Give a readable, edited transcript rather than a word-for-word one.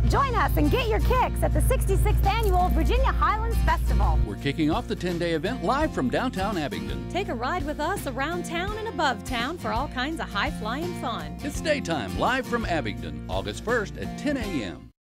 Join us and get your kicks at the 66th Annual Virginia Highlands Festival. We're kicking off the 10-day event live from downtown Abingdon. Take a ride with us around town and above town for all kinds of high-flying fun. It's Daytime live from Abingdon, August 1st at 10 a.m.